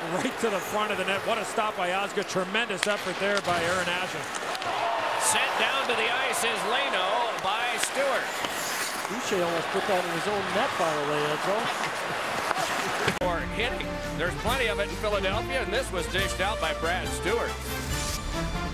right to the front of the net. What a stop by Osgood. Tremendous effort there by Aaron Ashen. Sent down to the ice is Leino by Stuart. Boucher almost put that in his own net, by the way, Edzo. For hitting. There's plenty of it in Philadelphia, and this was dished out by Brad Stuart.